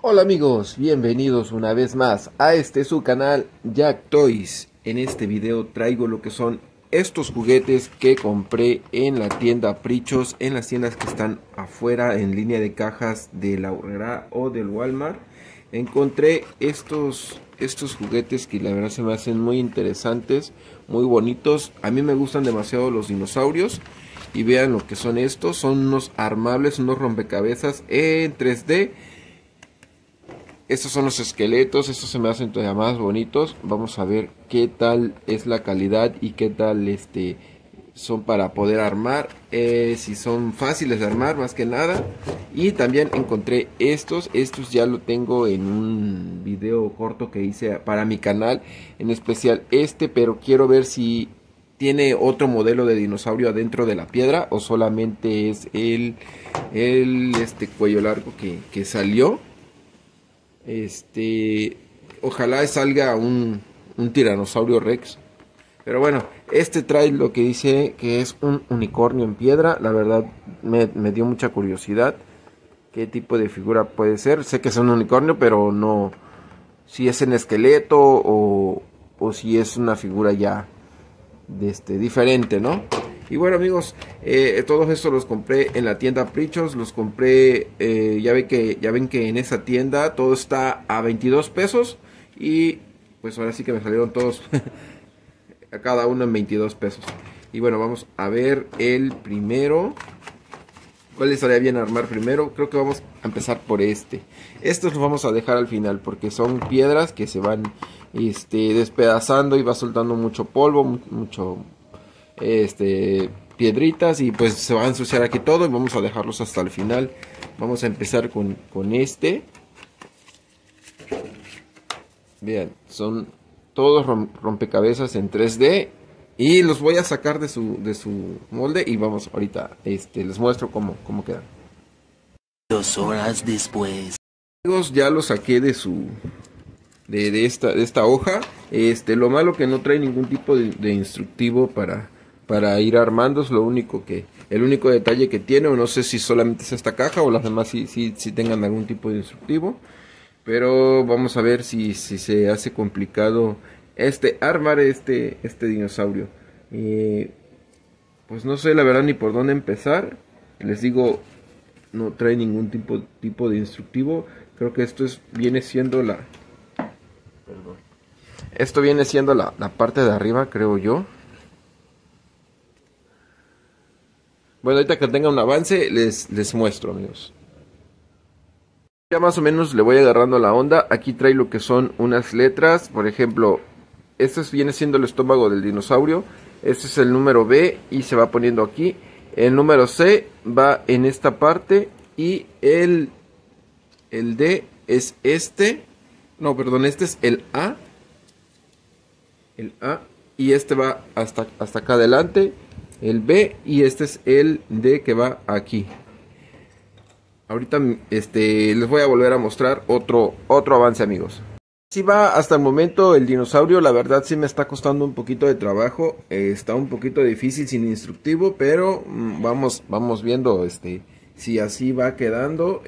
Hola amigos, bienvenidos una vez más a su canal Jack Toys. En este video traigo lo que son estos juguetes que compré en la tienda Prichos, en las tiendas que están afuera en línea de cajas de la Aurrera o del Walmart. Encontré estos juguetes que la verdad se me hacen muy interesantes, muy bonitos. A mí me gustan demasiado los dinosaurios. Y vean lo que son estos, son unos armables, unos rompecabezas en 3D. Estos son los esqueletos, estos se me hacen todavía más bonitos. Vamos a ver qué tal es la calidad y qué tal son para poder armar. Si son fáciles de armar más que nada. Y también encontré estos ya lo tengo en un video corto que hice para mi canal. En especial pero quiero ver si tiene otro modelo de dinosaurio adentro de la piedra o solamente es el cuello largo que salió. Ojalá salga un tiranosaurio Rex. Pero bueno, trae lo que dice que es un unicornio en piedra. La verdad me dio mucha curiosidad qué tipo de figura puede ser. Sé que es un unicornio, pero no si es en esqueleto o si es una figura ya diferente, ¿no? Y bueno amigos, todos estos los compré en la tienda Prichos, los compré, ya ven que en esa tienda todo está a 22 pesos y pues ahora sí que me salieron todos a cada uno en 22 pesos. Y bueno, vamos a ver el primero. ¿Cuál estaría bien armar primero? Creo que vamos a empezar por estos los vamos a dejar al final porque son piedras que se van despedazando y va soltando mucho polvo, mucho piedritas y pues se va a ensuciar aquí todo y vamos a dejarlos hasta el final. Vamos a empezar con Vean, son todos rompecabezas en 3D y los voy a sacar de su molde y vamos ahorita les muestro cómo quedan. 2 horas después. Amigos, ya lo saqué de esta hoja. Lo malo que no trae ningún tipo de instructivo para ir armando. Es el único detalle que tiene, o no sé si solamente es esta caja o las demás si tengan algún tipo de instructivo. Pero vamos a ver si se hace complicado armar este dinosaurio. Pues no sé la verdad ni por dónde empezar. Les digo, no trae ningún tipo de instructivo. Creo que viene siendo la parte de arriba, creo yo. Bueno, ahorita que tenga un avance les muestro, amigos. Ya más o menos le voy agarrando la onda. Aquí trae lo que son unas letras. Por ejemplo, viene siendo el estómago del dinosaurio. Este es el número B y se va poniendo aquí. El número C va en esta parte. Y el D es no, perdón, este es el A. El A. Y va hasta acá adelante. El B y este es el D que va aquí. Ahorita les voy a volver a mostrar otro avance, amigos. Si va hasta el momento el dinosaurio, la verdad sí me está costando un poquito de trabajo. Está un poquito difícil sin instructivo, pero vamos viendo si así va quedando.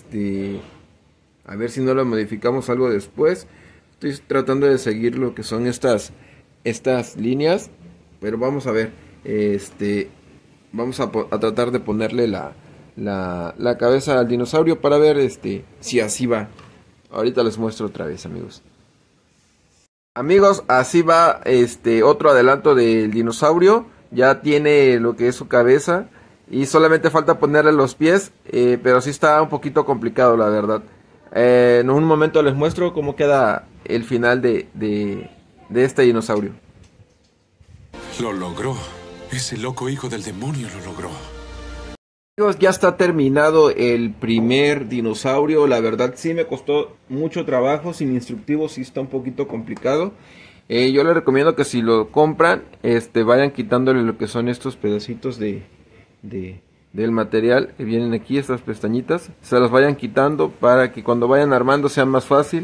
A ver si no lo modificamos algo después. Estoy tratando de seguir lo que son estas líneas, pero vamos a ver. Vamos a tratar de ponerle la cabeza al dinosaurio para ver si así va. Ahorita les muestro otra vez, amigos. Amigos, así va otro adelanto del dinosaurio. Ya tiene lo que es su cabeza y solamente falta ponerle los pies, pero sí está un poquito complicado, la verdad. En un momento les muestro cómo queda el final de este dinosaurio. Lo logró. Ese loco hijo del demonio lo logró. Amigos, ya está terminado el primer dinosaurio. La verdad sí me costó mucho trabajo. Sin instructivo sí está un poquito complicado. Yo les recomiendo que si lo compran, vayan quitándole lo que son estos pedacitos del material que vienen aquí, estas pestañitas. Se las vayan quitando para que cuando vayan armando sea más fácil.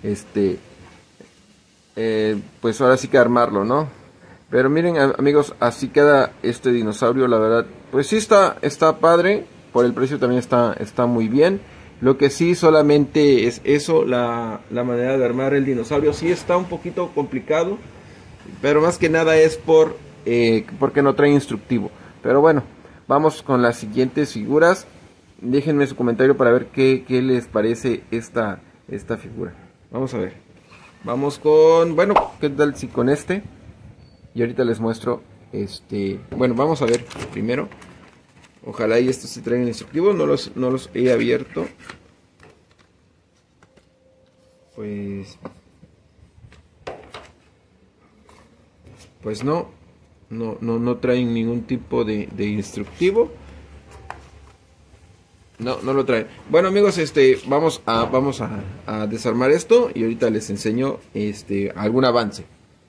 Pues ahora sí que armarlo, ¿no? Pero miren, amigos, así queda este dinosaurio, la verdad. Pues sí está padre, por el precio también está muy bien. Lo que sí solamente es eso, la manera de armar el dinosaurio. Sí está un poquito complicado, pero más que nada es porque no trae instructivo. Pero bueno, vamos con las siguientes figuras. Déjenme su comentario para ver qué les parece esta figura. Vamos a ver. Vamos con, bueno, ¿qué tal si con este? Y ahorita les muestro, bueno, vamos a ver primero. Ojalá y estos se traigan instructivos, no los he abierto. Pues no traen ningún tipo de instructivo. No lo traen. Bueno, amigos, vamos a desarmar esto y ahorita les enseño algún avance.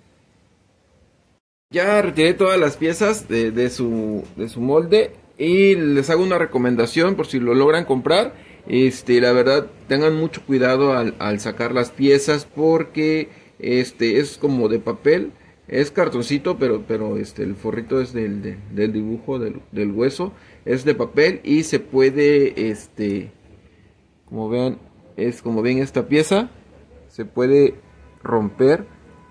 Ya retiré todas las piezas de su molde y les hago una recomendación por si lo logran comprar. La verdad, tengan mucho cuidado al sacar las piezas porque es como de papel. Es cartoncito, pero el forrito es del dibujo del hueso. Es de papel y se puede, como ven esta pieza, se puede romper.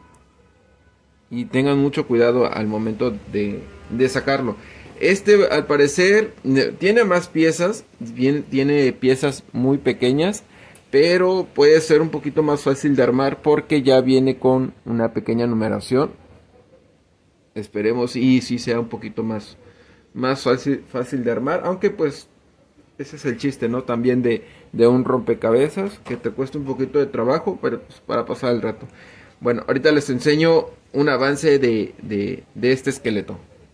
Y tengan mucho cuidado al momento de sacarlo. Al parecer tiene más piezas, tiene piezas muy pequeñas, pero puede ser un poquito más fácil de armar porque ya viene con una pequeña numeración. Esperemos y sí sea un poquito más fácil de armar, aunque pues ese es el chiste, ¿no? También de un rompecabezas, que te cuesta un poquito de trabajo, pero pues, para pasar el rato. Bueno, ahorita les enseño un avance de este esqueleto.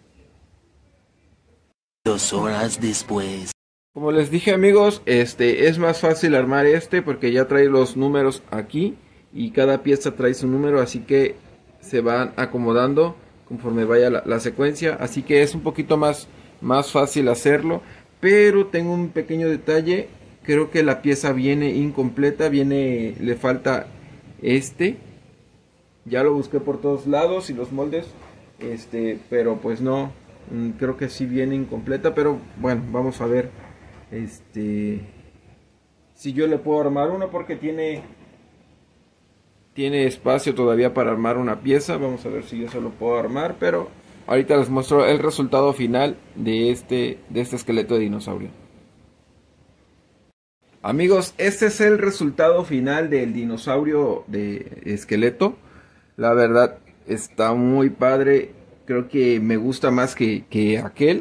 2 horas después. Como les dije, amigos, es más fácil armar porque ya trae los números aquí y cada pieza trae su número, así que se van acomodando conforme vaya la secuencia, así que es un poquito más fácil hacerlo, pero tengo un pequeño detalle. Creo que la pieza viene incompleta, le falta ya lo busqué por todos lados y los moldes, pero pues no, creo que sí viene incompleta, pero bueno, vamos a ver si yo le puedo armar uno porque tiene espacio todavía para armar una pieza. Vamos a ver si yo se lo puedo armar, pero ahorita les muestro el resultado final de este esqueleto de dinosaurio. Amigos, este es el resultado final del dinosaurio de esqueleto. La verdad está muy padre. Creo que me gusta más que aquel.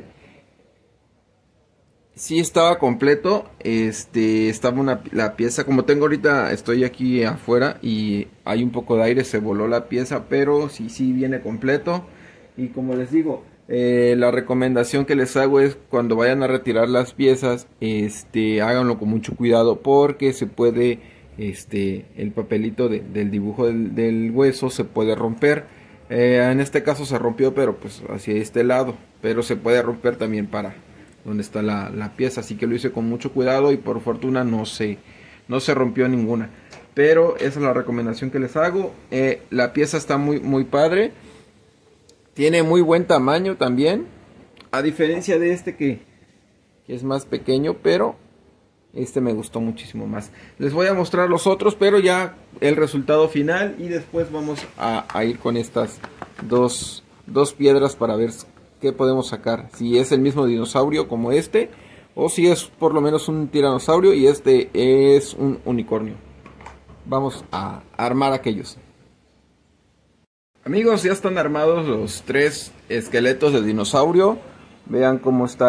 Sí estaba completo. Estaba la pieza. Como tengo ahorita, estoy aquí afuera y hay un poco de aire, se voló la pieza, pero sí viene completo. Y como les digo, la recomendación que les hago es cuando vayan a retirar las piezas, háganlo con mucho cuidado porque se puede, el papelito del dibujo del hueso se puede romper. En este caso se rompió, pero pues hacia este lado, pero se puede romper también para donde está la pieza, así que lo hice con mucho cuidado y por fortuna no se rompió ninguna. Pero esa es la recomendación que les hago. La pieza está muy padre. Tiene muy buen tamaño también. A diferencia de que es más pequeño, pero me gustó muchísimo más. Les voy a mostrar los otros, pero ya el resultado final. Y después vamos a ir con estas dos piedras para ver qué podemos sacar. Si es el mismo dinosaurio como o si es por lo menos un tiranosaurio y es un unicornio. Vamos a armar aquellos. Amigos, ya están armados los 3 esqueletos de dinosaurio. Vean cómo está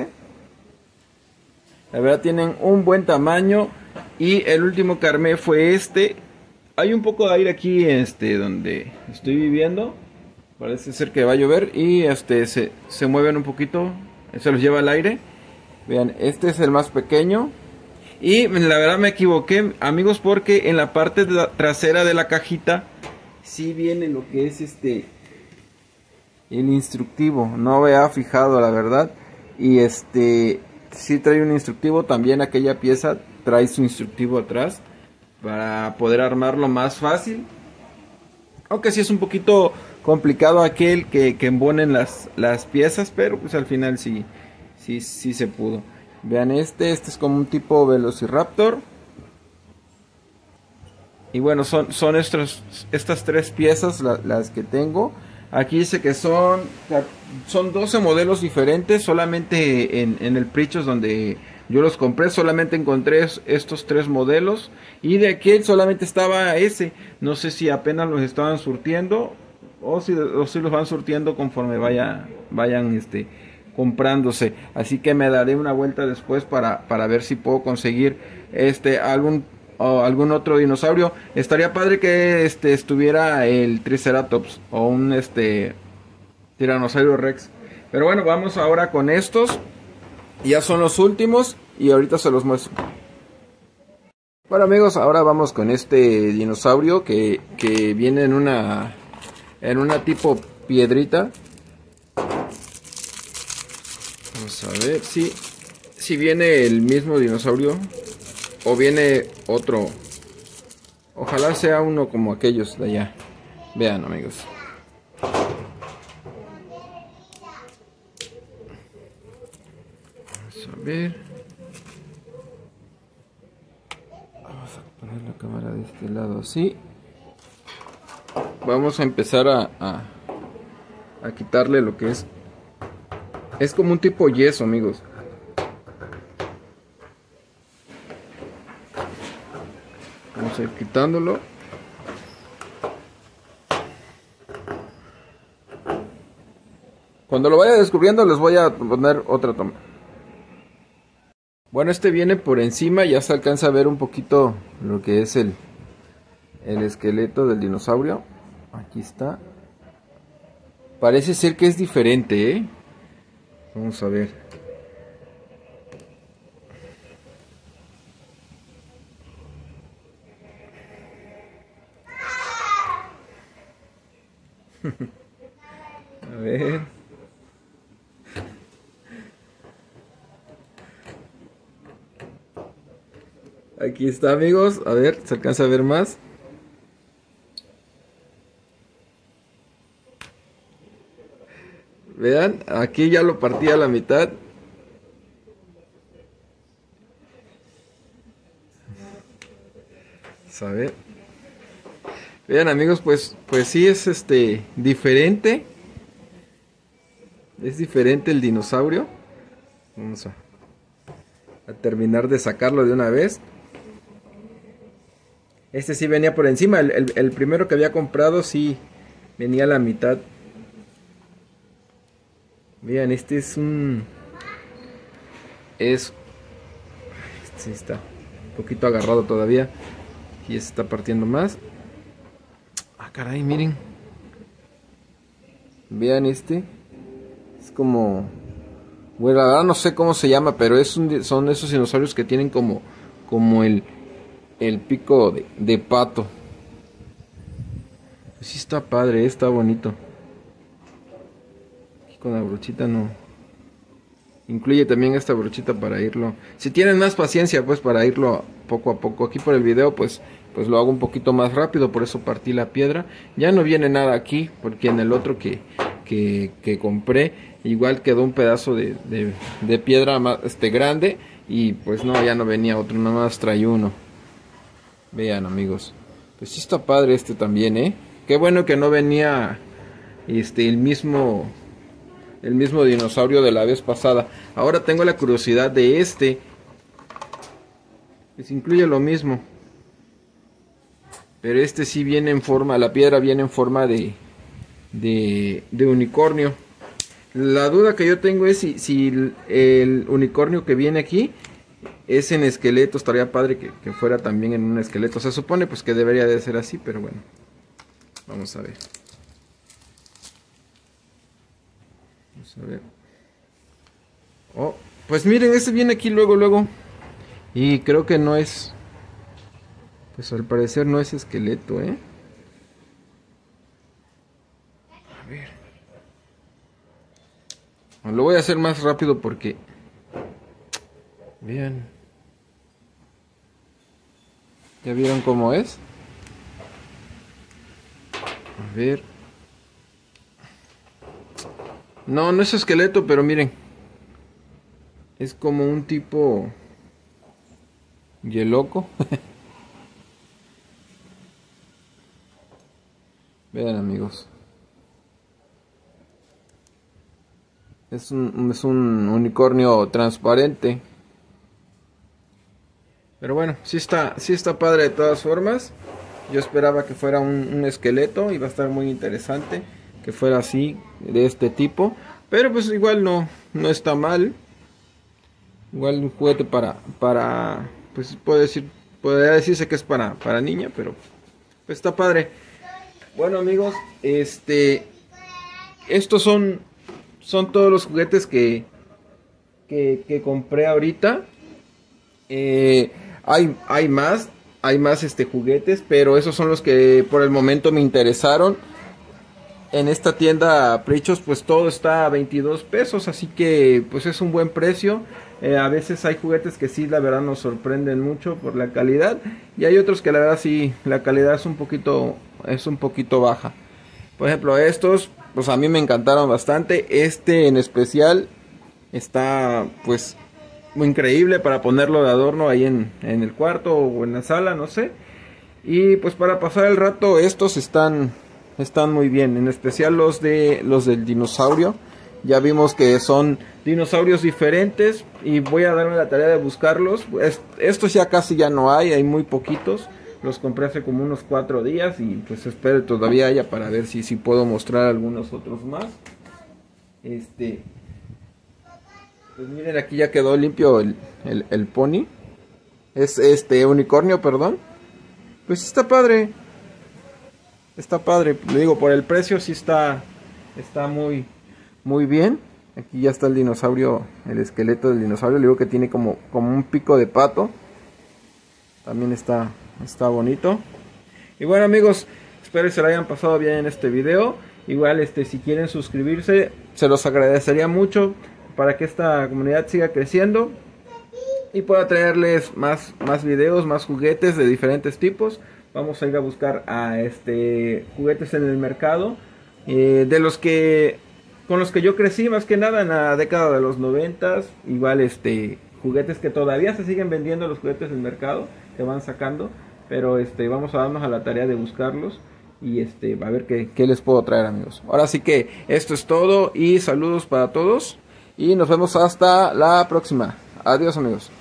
La verdad tienen un buen tamaño. Y el último que armé fue Hay un poco de aire aquí donde estoy viviendo. Parece ser que va a llover y se mueven un poquito. Se los lleva el aire. Vean, este es el más pequeño. Y la verdad me equivoqué, amigos, porque en la parte trasera de la cajita sí viene lo que es el instructivo. No había fijado, la verdad. Y sí trae un instructivo. También aquella pieza trae su instructivo atrás para poder armarlo más fácil. Aunque sí es un poquito complicado que embonen las piezas, pero pues al final sí se pudo. Vean este es como un tipo Velociraptor. Y bueno, son estas tres piezas las que tengo. Aquí dice que son 12 modelos diferentes. Solamente en el Prichos donde yo los compré, solamente encontré estos tres modelos. Y de aquí solamente estaba ese. No sé si apenas los estaban surtiendo o si los van surtiendo conforme vayan comprándose. Así que me daré una vuelta después para ver si puedo conseguir algún otro dinosaurio. Estaría padre que estuviera el Triceratops o un Tiranosaurio Rex. Pero bueno, vamos ahora con estos. Ya son los últimos y ahorita se los muestro. Bueno amigos, ahora vamos con este dinosaurio que viene en una tipo piedrita. Vamos a ver si viene el mismo dinosaurio o viene otro. Ojalá sea uno como aquellos de allá. Vean amigos. Vamos a ver. Vamos a poner la cámara de este lado así. Vamos a empezar a quitarle lo que es. Es como un tipo yeso, amigos. Vamos a ir quitándolo. Cuando lo vaya descubriendo les voy a poner otra toma. Bueno, viene por encima, ya se alcanza a ver un poquito lo que es el esqueleto del dinosaurio. Aquí está. Parece ser que es diferente, ¿eh? Vamos a ver. A ver. Aquí está amigos. A ver, se alcanza a ver más. Vean, aquí ya lo partí a la mitad. Vamos a ver. Vean amigos, pues sí es diferente. Es diferente el dinosaurio. Vamos a terminar de sacarlo de una vez. Este sí venía por encima. El primero que había comprado sí venía a la mitad. Vean, este sí está un poquito agarrado todavía. Y se está partiendo más. Ah, caray, miren. Vean Es como... Bueno, la verdad no sé cómo se llama, pero son esos dinosaurios que tienen como el pico de pato. Pues sí está padre, está bonito. Aquí con la brochita no. Incluye también esta brochita para irlo. Si tienen más paciencia, pues para irlo poco a poco. Aquí por el video, pues lo hago un poquito más rápido, por eso partí la piedra. Ya no viene nada aquí, porque en el otro que compré, igual quedó un pedazo de piedra más grande. Y pues no, ya no venía otro, nada más trae uno. Vean amigos. Pues sí está padre también, ¿eh? Qué bueno que no venía el mismo dinosaurio de la vez pasada. Ahora tengo la curiosidad de pues incluye lo mismo. Pero sí viene en forma, la piedra viene en forma de unicornio. La duda que yo tengo es si el unicornio que viene aquí es en esqueleto. Estaría padre que fuera también en un esqueleto. Se supone pues que debería de ser así, pero bueno. Vamos a ver. Vamos a ver. Oh, pues miren, viene aquí luego. Y creo que no es... Pues al parecer no es esqueleto, ¿eh? A ver. Lo voy a hacer más rápido porque... Vean. ¿Ya vieron cómo es? A ver. No es esqueleto, pero miren. Es como un tipo Yeloco. Vean, amigos. Es un unicornio transparente. Pero bueno, sí está padre de todas formas. Yo esperaba que fuera un esqueleto. Iba a estar muy interesante que fuera así, de este tipo. Pero pues igual no está mal. Igual un juguete para pues podría decirse que es para niña, pero pues está padre. Bueno, amigos, estos son todos los juguetes que compré ahorita. Hay más juguetes, pero esos son los que por el momento me interesaron. En esta tienda Prichos pues todo está a 22 pesos, así que pues es un buen precio. A veces hay juguetes que sí, la verdad nos sorprenden mucho por la calidad, y hay otros que la verdad sí, la calidad es un poquito baja. Por ejemplo, estos pues a mí me encantaron bastante. Este en especial está pues muy increíble para ponerlo de adorno ahí en el cuarto o en la sala, no sé. Y pues para pasar el rato estos están muy bien, en especial los del dinosaurio. Ya vimos que son dinosaurios diferentes y voy a darme la tarea de buscarlos. Estos ya casi ya no hay muy poquitos. Los compré hace como unos 4 días y pues espero todavía haya para ver si puedo mostrar algunos otros más. Pues miren, aquí ya quedó limpio el pony. Es unicornio, perdón. Pues está padre. Está padre, le digo, por el precio sí está muy bien. Aquí ya está el dinosaurio, el esqueleto del dinosaurio. Le digo que tiene como un pico de pato. También está bonito. Y bueno, amigos, espero que se lo hayan pasado bien en este video. Igual si quieren suscribirse, se los agradecería mucho para que esta comunidad siga creciendo y pueda traerles más videos, más juguetes de diferentes tipos. Vamos a ir a buscar juguetes en el mercado, con los que yo crecí más que nada en la década de los 90. Igual juguetes que todavía se siguen vendiendo, los juguetes del mercado que van sacando, pero vamos a darnos a la tarea de buscarlos y a ver qué les puedo traer, amigos. Ahora sí que esto es todo y saludos para todos y nos vemos hasta la próxima. Adiós, amigos.